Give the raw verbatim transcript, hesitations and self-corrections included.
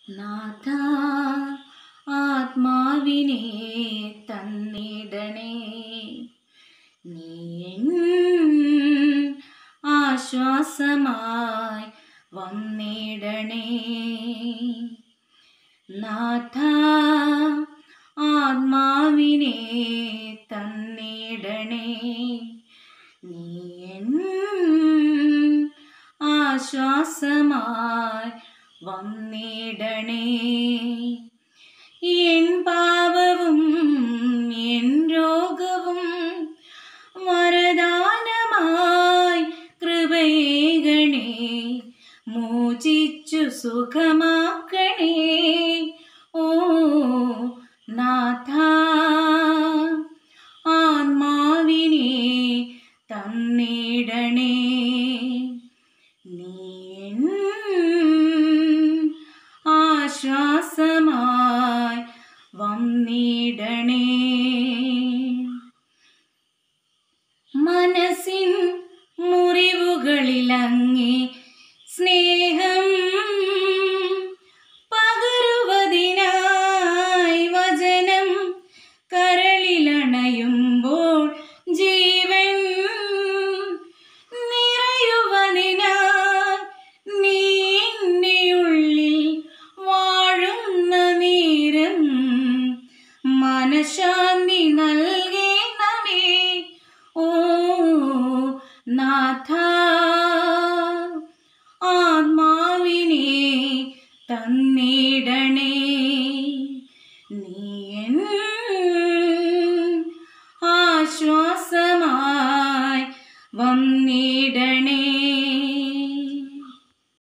നാഥ ആത്മാവിനെ തന്നിടണേ, നീ എൻ ആശ്വാസമായി വന്നിടണേ. നാഥ ആത്മാവിനെ തന്നിടണേ, നീ എൻ ആശ്വാസമായി വന്നിടണേ. എൻ പാപവും എൻ രോഗവും വരദാനമായി കൃപയേകണേ, മോചിച്ചു സുഖമാക്കണേ. ഓ നാഥ ആത്മാവിനെ തന്നിടണേ, നീ എൻ ആശ്വാസം